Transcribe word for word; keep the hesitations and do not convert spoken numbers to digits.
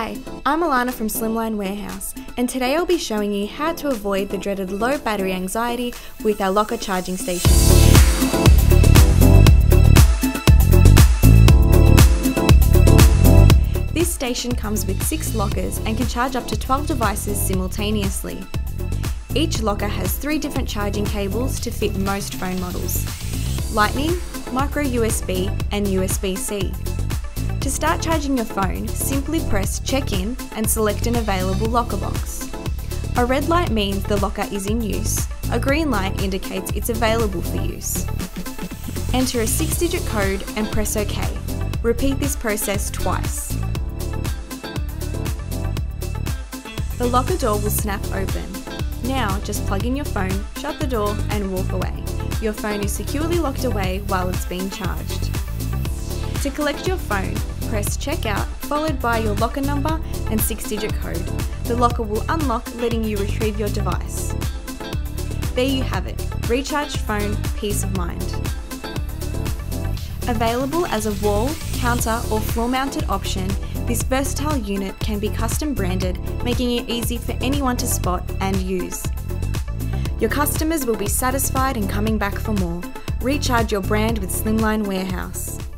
Hi, I'm Alana from Slimline Warehouse, and today I'll be showing you how to avoid the dreaded low battery anxiety with our locker charging station. This station comes with six lockers and can charge up to twelve devices simultaneously. Each locker has three different charging cables to fit most phone models: Lightning, micro U S B and U S B C. To start charging your phone, simply press Check In and select an available locker box. A red light means the locker is in use, a green light indicates it's available for use. Enter a six digit code and press OK. Repeat this process twice. The locker door will snap open. Now just plug in your phone, shut the door and walk away. Your phone is securely locked away while it's being charged. To collect your phone, press Checkout followed by your locker number and six digit code. The locker will unlock, letting you retrieve your device. There you have it, recharged phone, peace of mind. Available as a wall, counter or floor mounted option, this versatile unit can be custom branded, making it easy for anyone to spot and use. Your customers will be satisfied and coming back for more. Recharge your brand with Slimline Warehouse.